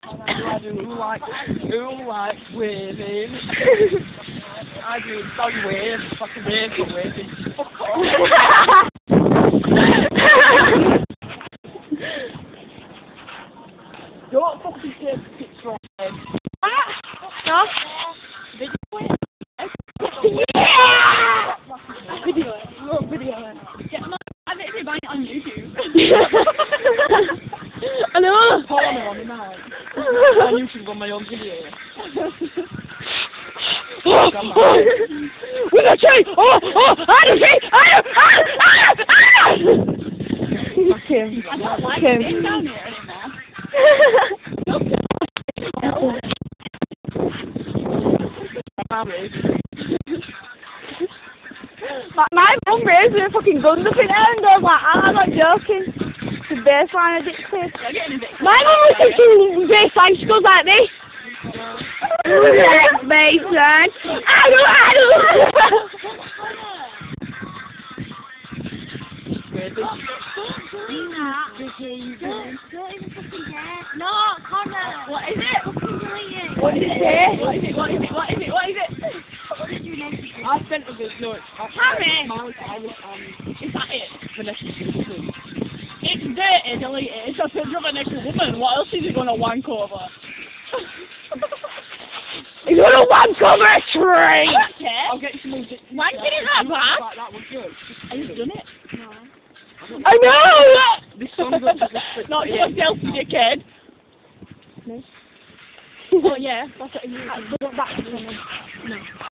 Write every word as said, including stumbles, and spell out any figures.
I do like, who likes waving? I do dog wave, fucking wave for waving. Fuck off. Don't fucking take pictures from him. No? Yeah! Video it. Look, video it. Yeah, no, I bet they buy it on YouTube. I know. Follow me on the night. On YouTube on my own video. Oh, oh, with a tree! Oh, oh, I don't see! I don't! Ah, ah, ah! Kimm. I don't like Kimm. being down here anymore. my, my mum raised me a fucking gun up in there and goes like, I'm not joking. The baseline addicted. My mum was teaching baseline, she goes like this. Baseline. I do, I do. No, Connor. What is it? Fucking delete it. What did it say? What is it? What is it? What is it? What is it? What did you name it? I sent a bit, no, it's Harry! Miles, I was, um, Is that it? Vanessa. It's dirty, delete it. It's a picture of a naked woman. What else is he going to wank over? He's going to wank over a tree! Okay. I'll get you some music. Wanking is not bad. Like that was good. Have you done it? No. I know! This song goes to this. Not yourself, you kid. No. Oh yeah, that's what you do. That's